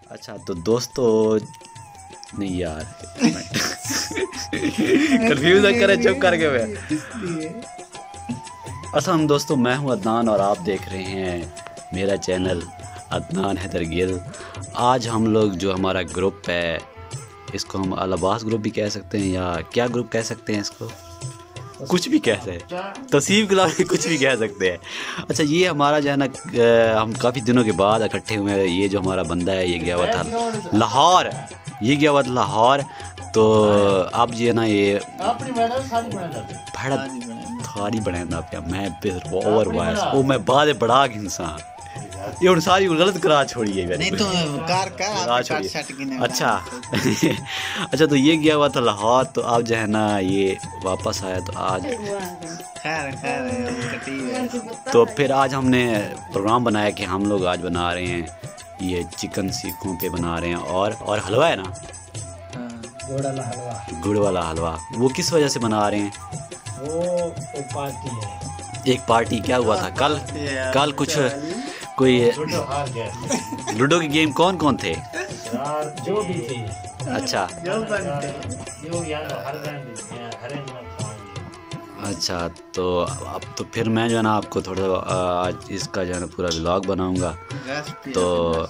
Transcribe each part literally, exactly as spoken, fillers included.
अच्छा तो दोस्तों नहीं यार कंफ्यूज ना करे, चुप करके मैं। असलम दोस्तों, मैं हूं अदनान और आप देख रहे हैं मेरा चैनल अदनान हैदर गिल। आज हम लोग जो हमारा ग्रुप है, इसको हम अल-अब्बास ग्रुप भी कह सकते हैं या क्या ग्रुप कह सकते हैं, इसको कुछ भी कहते हैं, तसीब के अलावा कुछ भी कह सकते हैं। अच्छा, ये हमारा जो है ना, हम काफ़ी दिनों के बाद इकट्ठे हुए हैं। ये जो हमारा बंदा है ये गया हुआ था लाहौर, ये गया हुआ था लाहौर। तो अब ये ना ये थारी बनाना पिया, मैं ओवर वॉइस ओ मैं बाद बड़ा इंसान ये उन सारी गलत करा छोड़िए नहीं तो कार का अच्छा अच्छा तो ये गया हुआ था लाहौर, तो अब जो है ना ये वापस आया। तो आज खैर खैर तो फिर आज हमने प्रोग्राम बनाया कि हम लोग आज बना रहे हैं ये चिकन सीखों पे बना रहे हैं और और हलवा है ना, गुड़ वाला हलवा, गुड़ वाला हलवा। वो किस वजह से बना रहे हैं? वो एक पार्टी है, एक पार्टी। क्या हुआ था कल? कल कुछ कोई लूडो की गेम कौन कौन थे? जो भी थे। अच्छा अच्छा तो अब तो फिर मैं जो है ना आपको थोड़ा आज इसका जो है ना पूरा व्लॉग बनाऊंगा। तो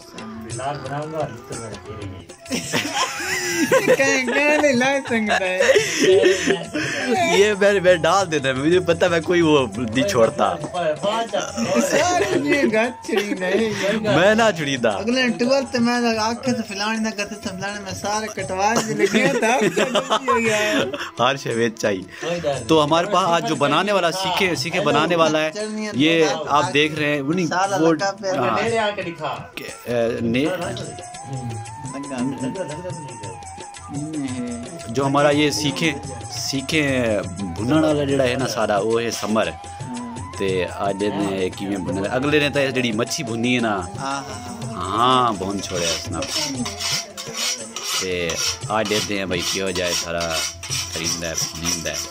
ये मैं मैं डाल देता, मुझे पता मैं कोई वो नहीं छोड़ता, मैं ना छुड़ीदा। अगले ट्वेल्थ में आंखें से फैलाने ना करते फैलाने में सारे कटवा के लगे था हर शे चाहिए। तो हमारे पास आज जो बनाने वाला सीखे सीखे बनाने वाला है, ये आप देख रहे हैं वो जो हमारा ये सीखे सीखे भुनण वाला जड़ा है ना सारा, वो है समर। ते आज ने किवें भुनण, अगले ने तो जड़ी मच्छी भुनी है ना, हाँ भुन छोड़िया उसने। ते आज देते हैं भाई क्यों जाए सारा खरीदा नींदा है।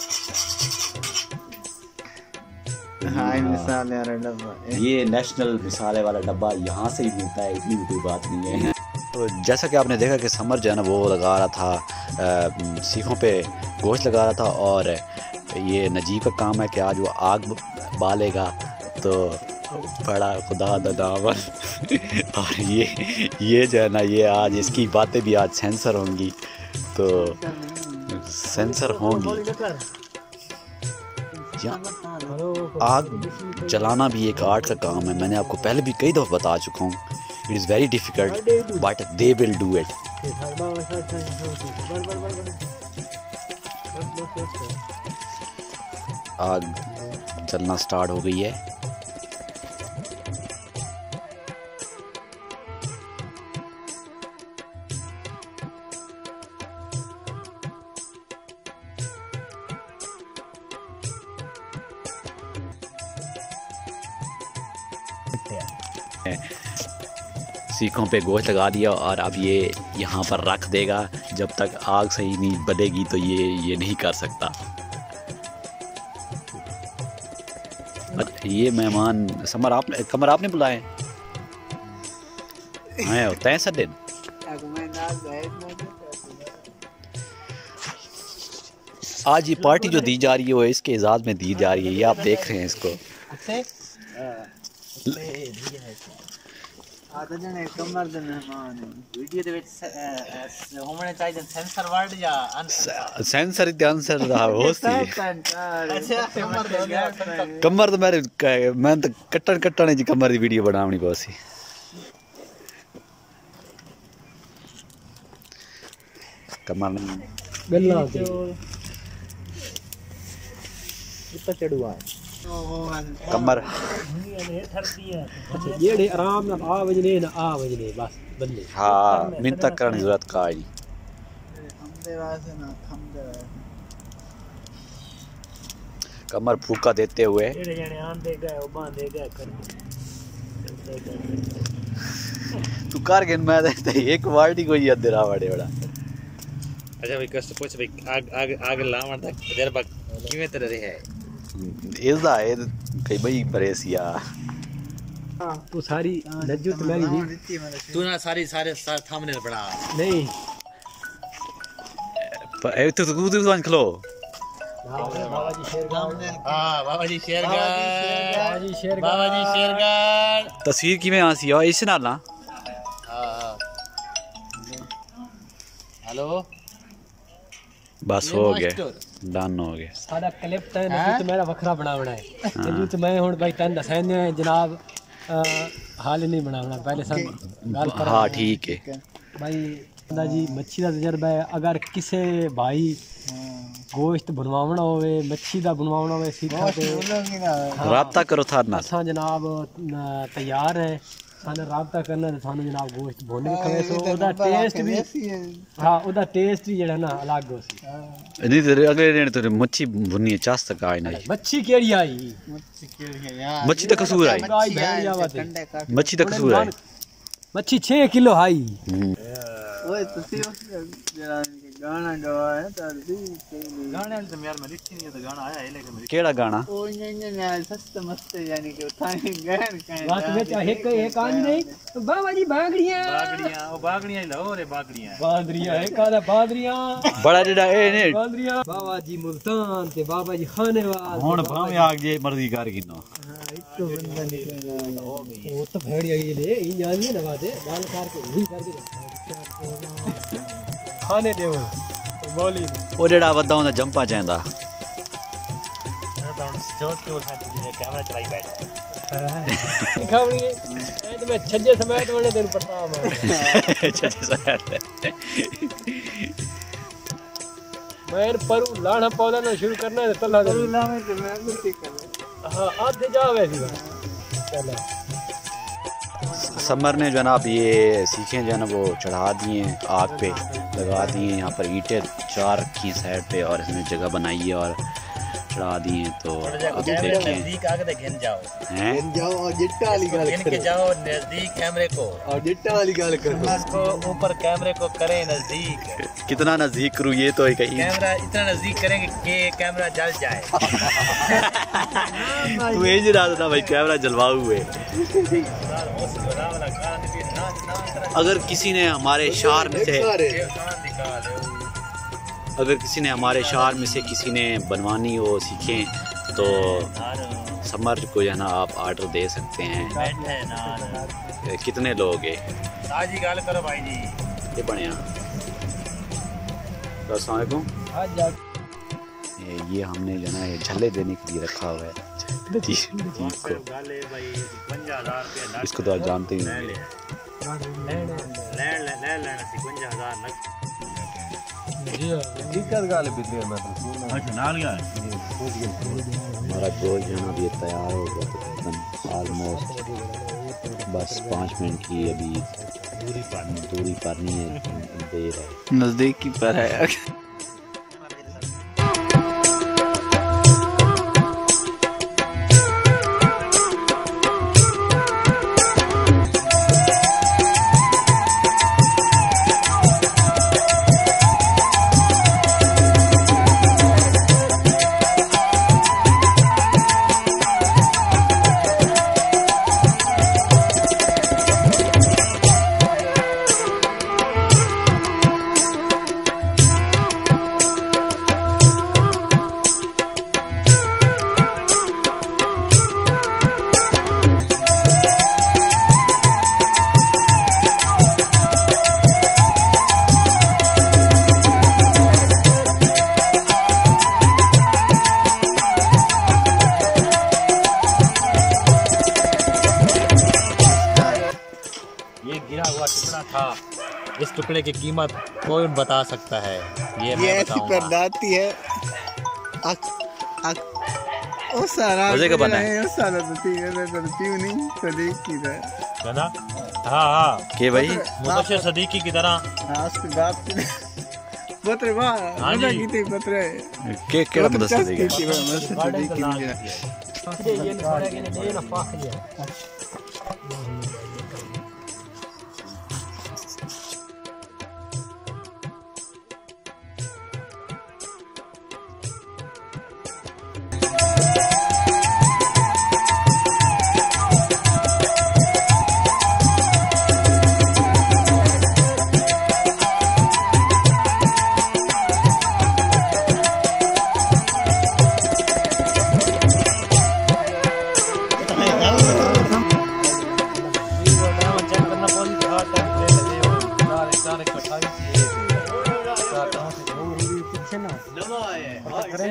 ये नेशनल मिसाले वाला डब्बा यहाँ से ही मिलता है, इतनी कोई बात नहीं है। तो जैसा कि आपने देखा कि समर जो है ना वो लगा रहा था आ, सीखों पे गोश्त लगा रहा था, और ये नजीब का काम है कि आज वो आग बालेगा। तो बड़ा खुदा दामन और ये ये जो है ना ये आज इसकी बातें भी आज सेंसर होंगी, तो सेंसर होंगी। आग जलाना भी एक आर्ट का काम है, मैंने आपको पहले भी कई दफ़ा बता चुका हूँ। It is very difficult but they will do it. आग जलना स्टार्ट हो गई है। सीखों पे गोश्त लगा दिया और अब ये यहाँ पर रख देगा जब तक आग सही नहीं बलेगी, तो ये ये नहीं कर सकता। ये मेहमान समर आप कमर आपने बुलाए हैं होता है दिन। आज ये पार्टी जो दी जा रही है वो इसके एजाज में दी जा रही है, ये आप देख रहे हैं इसको। सेंसर आंसर कमर तो मेरे मैं तो कट्टन कट्टन जी कमर की वीडियो बनानी बहुत सी। कमर कमर ये आराम ना आ वजने ना आ वजने बस बल्ले। हाँ मिन्नत करने की जरूरत का ही। कमर फूका देते हुए तू कर गिन, मैं एक बाल्टी को ही अधेरा बड़े बड़ा। अच्छा भाई कष्ट पूछ भाई आग आग आग लावण तक तजर्बा किवें तरह है? इसदा है कई भाई परेसिया तू सारी नज्जुत मेरी तू ना सारी सारे सारे थंबनेल बना नहीं ए तो तू तू वन खलो बाबा जी शेरगढ़ हां बाबा जी शेरगढ़ बाबा जी शेरगढ़ बाबा जी शेरगढ़ तस्वीर की में आसी और इस नाल ना हां हेलो बस हो गया डन हो गया साडा क्लिप ते नज्जुत मेरा वखरा बनावना है नज्जुत मैं हुन भाई तन दसने जनाब हाल नहीं बनावना पहले सब गल कर हां ठीक है भाई ना जी मच्छी का तजर्बा है अगर किसी भाई गोश्त बनवाना होवे मच्छी का बनवाना होवे सीखा ते राब्ता करो था ना असा जनाब तैयार है साने राब्ता करना ते सानू जनाब गोश्त भुन के खवे सो ओदा टेस्ट भी हां ओदा टेस्ट भी जेड़ा ना अलग हो सी नहीं तेरे अगले दिन तो मच्छी भुनी है चास तक आई नहीं मच्छी केड़ी आई मच्छी केड़ी यार मच्छी तो कसूर आई मच्छी तो कसूर आई मच्छी छह किलो आई ओए तुसी जरा गाना गवा है तादी गाने तो यार मैं लिखी नहीं तो गाना आया है लेकिन केड़ा गाना ओ ने ने सस्त मस्त यानी कि थाई गहन कहे बात में चाहे एक एक आन नहीं बाबा जी बागड़ियां बागड़ियां ओ बागड़ियां ही लो रे बागड़ियां बादरियां है कादा बादरियां बड़ा जेड़ा ए ने बादरियां बाबा जी मुल्तान ते बाबा जी खानेवाल हुन भावे आग जे मर्जी कर गिनो हां एक बंदा निकल वो तो भेड़ी आई ले ई जानी ना बात है बाल कार के ही कर दे खाने दे बोली ओ जेड़ा वदा होंदा जंपा चाहंदा जोत के उठा के कैमरा चलाई बैठा खावणी ए तो मैं छज्जे समेत वने तेन पता मैं छज्जे समेत मैं परू लाना पौधा ना शुरू करना है तल्ला परू लावे तो मैं कुछ कर हां आधे जावे सी चलो समर ने जनाब ये सीखें जो है ना वो चढ़ा दिए आग पे लगा दिए यहाँ पर ईंटें चार रखी साइड पे और इसने जगह बनाई है और चढ़ा दिए तो अभी देखें नजदीक आके घिन जाओ हैं जाओ और जिट्टा वाली गल घिन के जाओ नजदीक कैमरे को और जिट्टा वाली गल करो इसको ऊपर कैमरे को करें नजदीक कितना नजदीक करूँ ये तो एक कैमरा इतना नजदीक करेंगे कि कैमरा जल जाए तू ये जी रहा था भाई कैमरा जलवाऊ हुए अगर किसी ने हमारे शहर में से अगर किसी ने हमारे शहर में से किसी ने बनवानी हो सीखें तो समर को जो है ना आप ऑर्डर दे सकते हैं कितने लोग हैं आज ही गाल करो भाई जी ये बढ़िया अस्सलाम वालेकुम ये, ये हमने जो है ना ये झल्ले देने के लिए रखा हुआ है नजीब नजीब को इसको तो आप जानते ही नहीं हमारा गोश्त जो है अभी तैयार हो गया तकरीबन ऑलमोस्ट बस पाँच मिनट की अभी दूरी पर दूरी पर नहीं है देर है नजदीकी पर है इस टुकड़े की कीमत कौन बता सकता है ये मैं ये ऐसी प्रदाती है अक अक ओ सारा मजे का बना है ओ सारा तो ठीक है तो पीऊ नहीं तो देख की है ना हां हां के भाई मुबशर सदीकी की तरह हां उसकी बात पत्र वाह मजा की थी पत्र के केड़ा मदद देगा ये ये ना फाख गया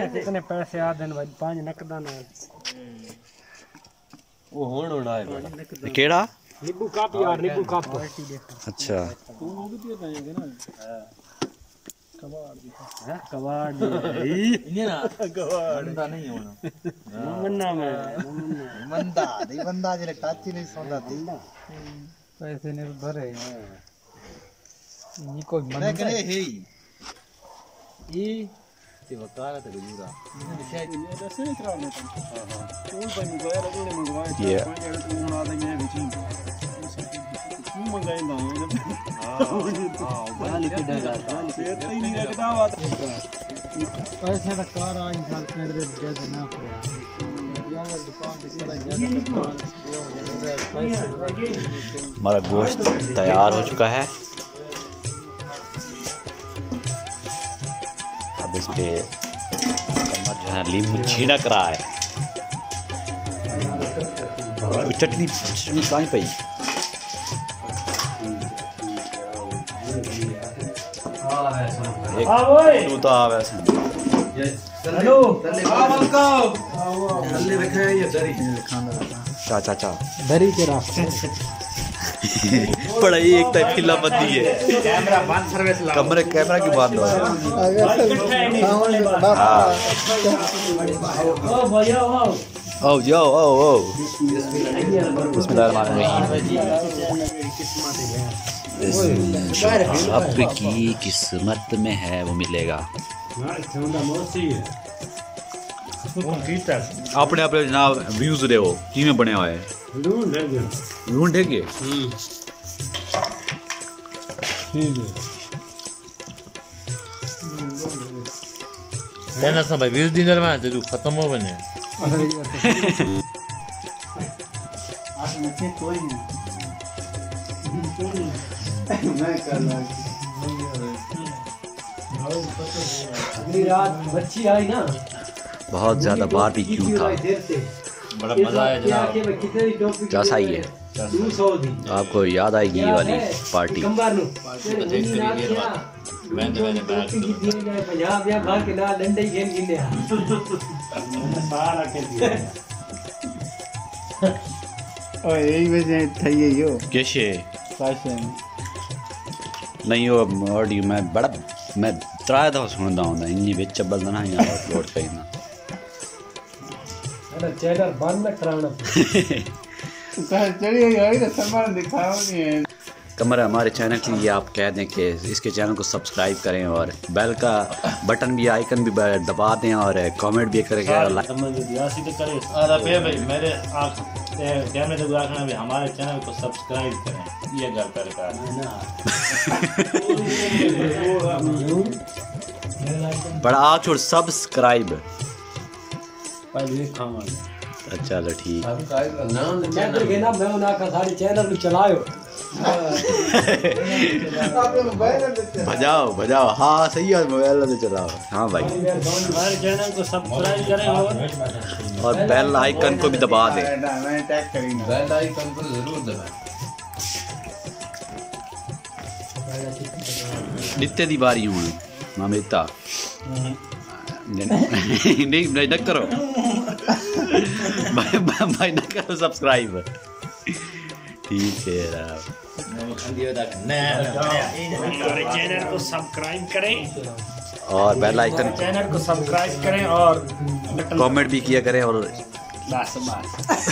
कितने पैसे आ देन भाई पांच नकदा ना वो होण होना है केड़ा नींबू कप यार नींबू कप अच्छा तू वो भी दिया जाएंगे ना कबाड़ दी है कबाड़ दी इन्हें ना कबाड़ मंदा नहीं होना मन्ना में मंदा नहीं बंदा जरे टच ही नहीं सोंदा थी पैसे ने भरे ये कोई मंदा लेकिन ये है ये ते वकालत है गुजरा शायद ये दस नहीं कराने हां हां तू बनी गया लगने मंगवाए ये पांच जड़े तू बना दे मैं भी तू मंगाई ना हां हां वाली के डर से ही नहीं रखता बात पैसे का कार आ इंसान के दे दे ना पड़ा यार दुकान पे चला हमारा गोश्त तैयार हो चुका है। अब इस पे कमर जो है लींबू छीना करा है। चटनी चटनी कहाँ पई एक तू तो आ वैसे हेलो हां मलकाओ थल्ले रखा है ये दरी खाना चा चा चा दरी के राख पढ़ाई एक तक खिला बंदी है कैमरा बंद सर्विस ला कमरे कैमरा की बात हो ओ भैया आओ ओ यो ओ ओ बिस्मिल्लाह आपकी किस्मत में है वो मिलेगा। अपने अपने जनाब व्यूज दे हो किवें बने हुए है ढूंढेंगे देना सब भाई व्यूज दिन में तो खत्म हो बने आज मुझे कोई नहीं मैं कर लूं अगली रात बच्ची आई ना बहुत ज्यादा बारबेक्यू था। बड़ा मजा आया जनाब क्या सही है आपको याद आएगी ये वाली पार्टी मैंने मैंने बैग पंजाब या बाहर के ना डंडे खेल गिने सारा के ओए यही वजह थई है यो कैसे फैशन नहीं हो ऑडियो मैं बड़ा मैं त्राया था सुनदा हूं इन्नी विच चबल ना यार अपलोड करना अरे चैनल बंद न कराना चढ़ी हुई तो सामान दिखाओ नहीं कमर हमारे चैनल के लिए आप कह दें कि इसके चैनल को सब्सक्राइब करें और बेल का बटन भी आइकन भी दबा दें और कमेंट भी करें अरे भाई मेरे आप कैमरे से आखना भी हमारे चैनल को सब्सक्राइब करें ये गल कर बड़ा आ छोड़ सब्सक्राइब पहले खावा चलो ठीक मैं तो कहना मैं उना का सारे चैनल को चलायो बजाओ बजाओ हाँ सही है मोबाइल से चलाओ हाँ भाई हमारे चैनल को सब्सक्राइब करें और और बेल आइकन को भी दबा दें मैं टैग करूंगा बेल आइकन को जरूर दबाएं। नित्य दी बारी हूँ मामेता नहीं नहीं न करो भाई भाई न करो सब्सक्राइब ठीक है हमारे चैनल को सब्सक्राइब करें और बेल आइकन चैनल को सब्सक्राइब करें और कमेंट भी किया करें और बस बस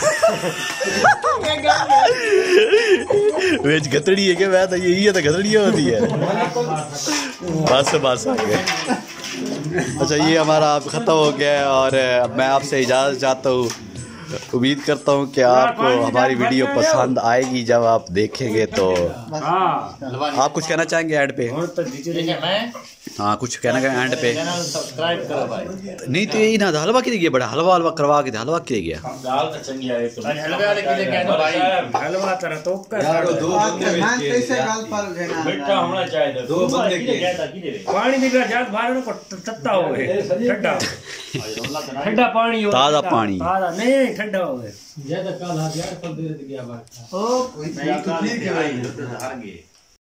वेज गतड़ी है क्या मैं तो यही है तो गतड़ी होती है बस बस आ गए। अच्छा ये हमारा आप ख़त्म हो गया है और मैं आपसे इजाज़त चाहता हूँ। उम्मीद करता हूँ कि आपको हमारी वीडियो पसंद आएगी जब आप देखेंगे तो। आप कुछ कहना चाहेंगे एंड पे? हाँ कुछ कहना है एंड पे? सब्सक्राइब करो भाई। नहीं तो यही ना हलवा किधर गया बड़ा हलवा हलवा करवा के हलवा किधर गया दाल तो चंगी आई तो हलवे वाले किले गया तो भाई हलवा तरह तो यार दो बंदे मैं कैसे गाल पर घेना मिठा होना चाहिए दो बंदे के पानी निकला जात बाहर को तत्ता हो गए ठंडा ठंडा पानी हो ताज़ा पानी ताज़ा नहीं ठंडा हो गया ज्यादा काल हाथ यार कल देर गया बात ओ ठीक है भाई हार गए।